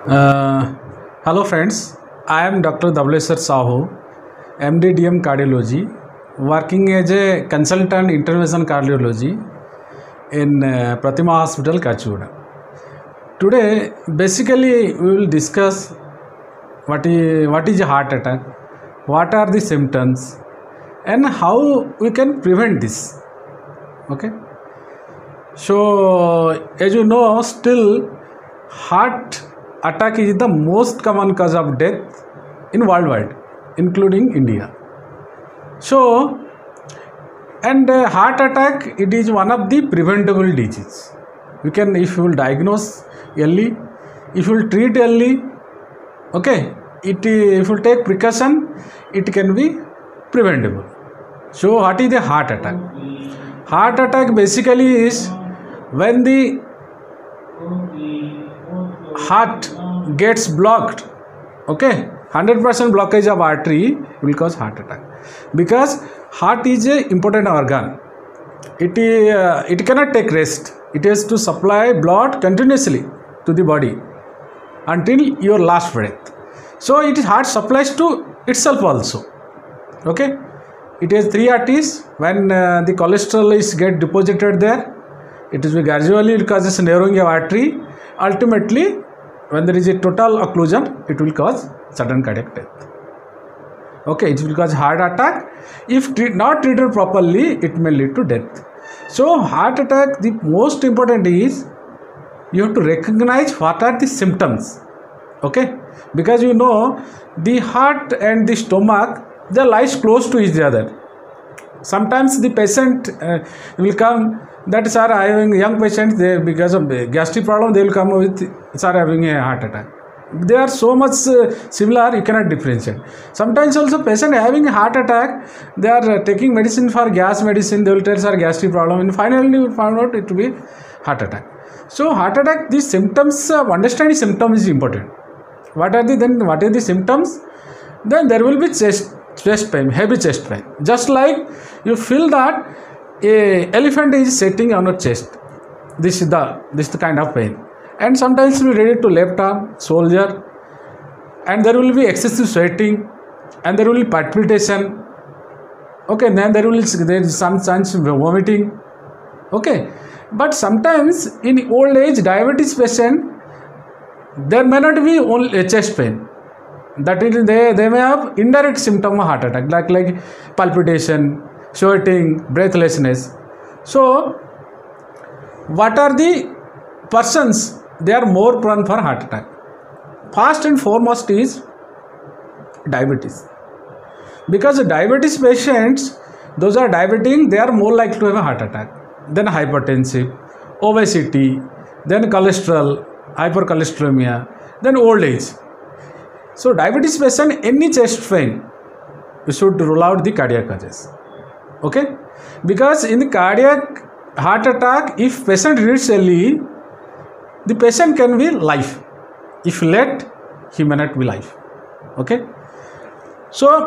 Uh, Hello friends, I am Dr. Dhableswar Sahu, MD DM Cardiology, working as a consultant intervention cardiology in Pratima Hospital, Kachuda. Today, basically, we will discuss what is a heart attack, what are the symptoms, and how we can prevent this. Okay. So, as you know, still heart attack is the most common cause of death in worldwide, including India. So, and heart attack, it is one of the preventable disease. You can, if you will diagnose early, if you will treat early, okay, if you take precaution, it can be preventable. So, what is the heart attack? Heart attack basically is when the heart gets blocked, okay, 100% blockage of artery will cause heart attack, because heart is a important organ. It cannot take rest. It has to supply blood continuously to the body until your last breath. So it is heart supplies to itself also, okay. It has three arteries. When the cholesterol is get deposited there, it is gradually causes narrowing of artery. Ultimately, when there is a total occlusion, it will cause sudden cardiac death. Okay, it will cause heart attack. If not treated properly, it may lead to death. So, heart attack, the most important is you have to recognize what are the symptoms. Okay, because you know the heart and the stomach, they lies close to each other. Sometimes the patient will come that sir, I having young patients, they because of gastric problem, they will come with sir having a heart attack. They are so much similar, you cannot differentiate. Sometimes also patient having a heart attack, they are taking medicine for gas medicine, they will tell sir gastric problem, and finally you find out it will be heart attack. So heart attack, these symptoms, understanding symptoms is important. What are the symptoms? Then there will be chest pain, heavy chest pain. Just like you feel that a elephant is sitting on your chest. This is the kind of pain. And sometimes it will be related to left arm, shoulder, and there will be excessive sweating, and there will be palpitation. Okay, then there is some chance of vomiting. Okay, but sometimes in old age diabetes patient, there may not be only a chest pain. That is, they may have indirect symptom of heart attack, like palpitation, sweating, breathlessness. So, what are the persons they are more prone for heart attack? First and foremost is diabetes, because diabetes patients, those are diabetic, they are more likely to have a heart attack. Then hypertensive, obesity, then cholesterol, hypercholesteremia, then old age. So diabetes patient, any chest pain, you should rule out the cardiac causes. Okay, because in the cardiac heart attack, if patient reads early, the patient can be live. If late, he may not be live. Okay, so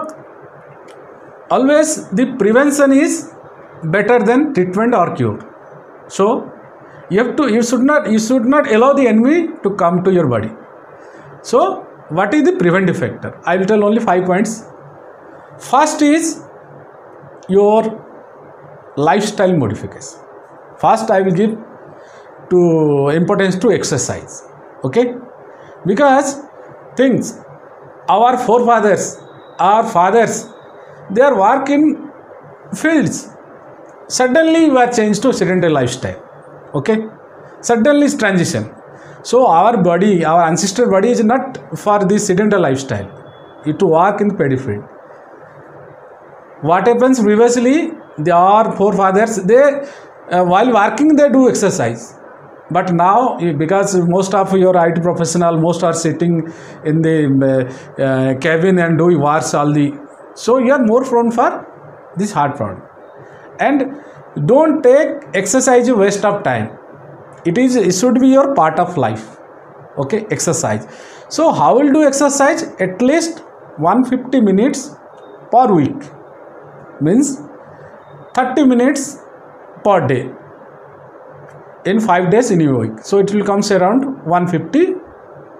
always the prevention is better than treatment or cure. So you should not allow the enemy to come to your body. So what is the preventive factor? I will tell only 5 points. First is your lifestyle modification. First, I will give importance to exercise. Okay, because things our forefathers, our fathers, they are work in fields. Suddenly, we are changed to sedentary lifestyle. Okay, suddenly it's transition. So our body, our ancestral body is not for this sedentary lifestyle. It to work in paddy field. What happens previously? Our forefathers, they while working they do exercise. But now, because most of your IT professional, most are sitting in the cabin and do works all the. So you are more prone for this heart problem. And don't take exercise waste of time. It should be your part of life. Okay, exercise. So how will do exercise? At least 150 minutes per week, means 30 minutes per day in 5 days in a week. So it will comes around 150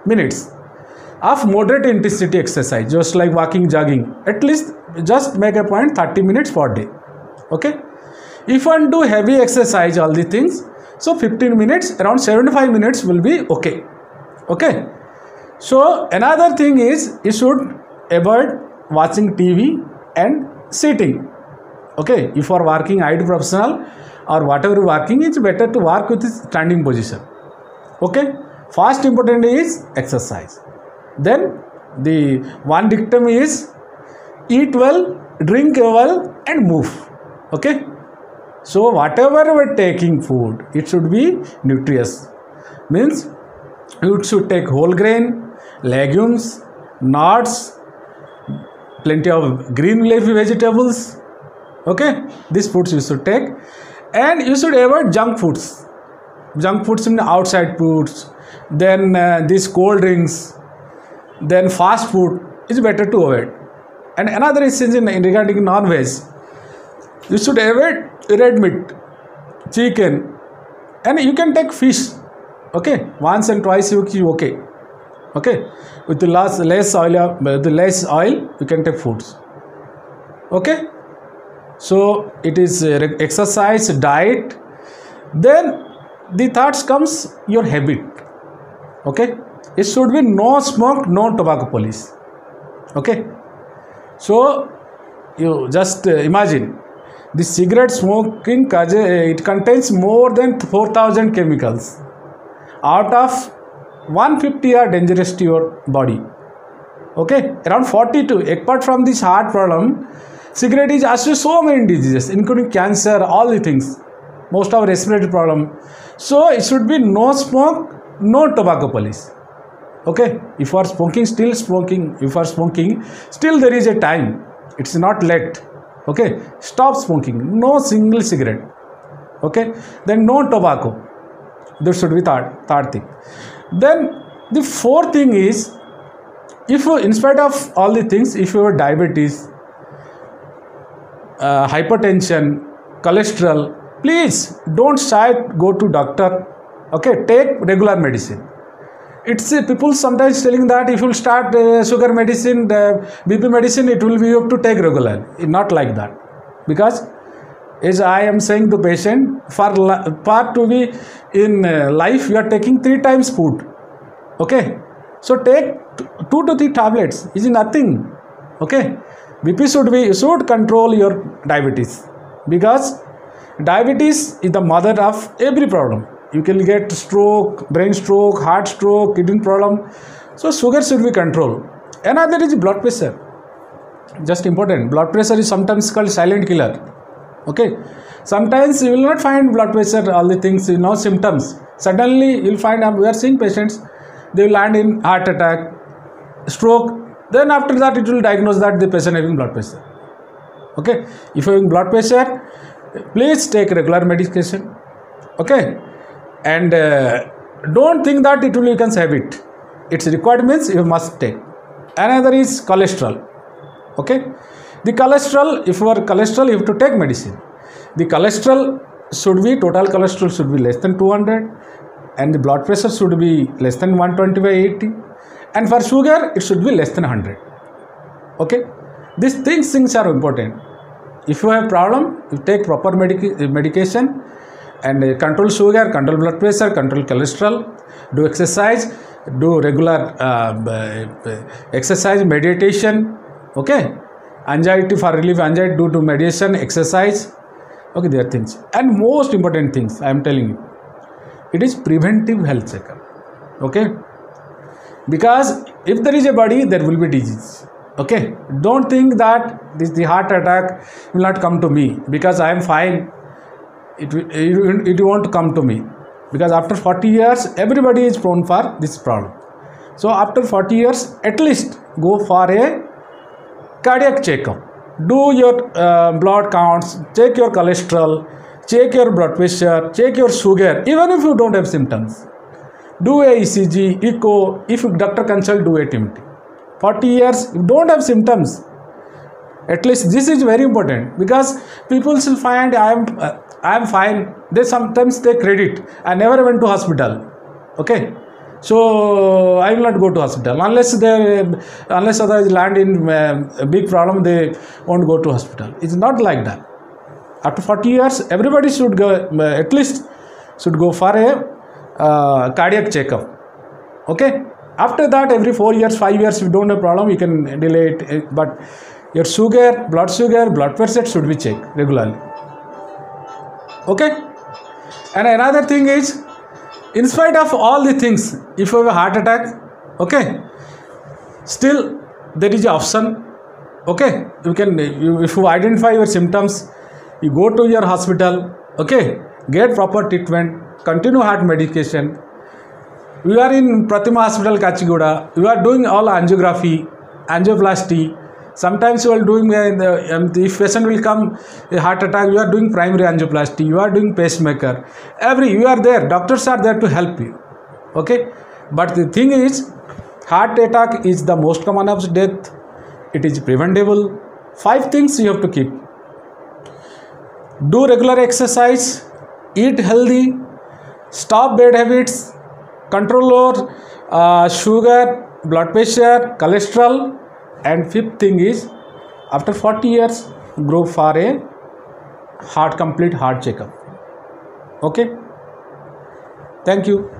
minutes of moderate intensity exercise, just like walking, jogging. At least just make a point 30 minutes per day. Okay. If one do heavy exercise, all the things, so 15 minutes, around 75 minutes will be okay. Okay. So another thing is you should avoid watching TV and sitting. Okay. If you are working IT professional or whatever working, it's better to work with standing position. Okay. First important is exercise. Then the one dictum is eat well, drink well and move. Okay. So whatever we're taking food, it should be nutritious. Means you should take whole grain, legumes, nuts, plenty of green leafy vegetables. Okay. These foods you should take. And you should avoid junk foods. Junk foods in outside foods. Then these cold drinks. Then fast food is better to avoid. And another is regarding non-veg, you should avoid red meat, chicken, and you can take fish. Okay, once and twice you okay. Okay, with the less oil, you can take foods. Okay, so it is exercise, diet. Then the third comes your habit. Okay. It should be no smoke, no tobacco policy. Okay. So you just imagine the cigarette smoking, it contains more than 4,000 chemicals. Out of 150 are dangerous to your body. Okay. Around 42. Apart from this heart problem, cigarette is associated with so many diseases, including cancer, all the things. Most of respiratory problem. So it should be no smoke, no tobacco policy. Okay, if you are smoking, still there is a time. It's not late. Okay, stop smoking. No single cigarette. Okay, then no tobacco. That should be third thing. Then the fourth thing is, if you, in spite of all the things, if you have diabetes, hypertension, cholesterol, please don't go to doctor. Okay, take regular medicine. It's people sometimes telling that if you start sugar medicine, BP medicine, it will be you have to take regular. Not like that, because as I am saying to patient, for to be in life, you are taking 3 times food. Okay, so take 2 to 3 tablets. Is nothing. Okay, BP should control your diabetes, because diabetes is the mother of every problem. You can get stroke, brain stroke, heart stroke, kidney problem. So sugar should be controlled. Another is blood pressure. Just important. Blood pressure is sometimes called silent killer. Okay. Sometimes you will not find blood pressure, all the things, symptoms. Suddenly you will find, we are seeing patients, they will land in heart attack, stroke. Then after that it will diagnose that the patient having blood pressure. Okay. If you are having blood pressure, please take regular medication. Okay. And don't think that it will become habit. It's required means you must take. Another is cholesterol. Okay. The cholesterol, if you are cholesterol, you have to take medicine. The cholesterol should be, total cholesterol should be less than 200, and the blood pressure should be less than 120/80, and for sugar it should be less than 100. Okay. These things are important. If you have problem, you take proper medication. And control sugar, control blood pressure, control cholesterol, do exercise, do regular exercise, meditation. Okay, anxiety, for relief anxiety, do to meditation, exercise. Okay, there are things. And most important things I am telling you, it is preventive health checkup. Okay, because if there is a body, there will be disease. Okay, don't think that the heart attack will not come to me because I am fine. It won't come to me, because after 40 years everybody is prone for this problem. So after 40 years at least go for a cardiac checkup, do your blood counts, check your cholesterol, check your blood pressure, check your sugar, even if you don't have symptoms. Do a ECG, echo, if doctor consult, do a TMT. 40 years you don't have symptoms, at least this is very important, because people will find I am fine. They sometimes take credit. I never went to hospital. Okay. So I will not go to hospital unless others land in a big problem. They won't go to hospital. It's not like that. After 40 years, everybody should go, at least should go for a cardiac checkup. Okay. After that, every 4 years, 5 years, if you don't have problem, you can delay it. But your sugar, blood pressure should be checked regularly. Okay. And another thing is, in spite of all the things, if you have a heart attack, okay, still there is an option. Okay, if you identify your symptoms, you go to your hospital, okay, get proper treatment, continue heart medication. We are in Pratima Hospital, Kachiguda. We are doing all angiography, angioplasty. Sometimes you are doing, if patient will come a heart attack, you are doing primary angioplasty, you are doing pacemaker. You are there, doctors are there to help you. Okay. But the thing is, heart attack is the most common of death. It is preventable. 5 things you have to keep. Do regular exercise, eat healthy, stop bad habits, control your sugar, blood pressure, cholesterol. And 5th thing is, after 40 years, go for a complete heart checkup. Okay. Thank you.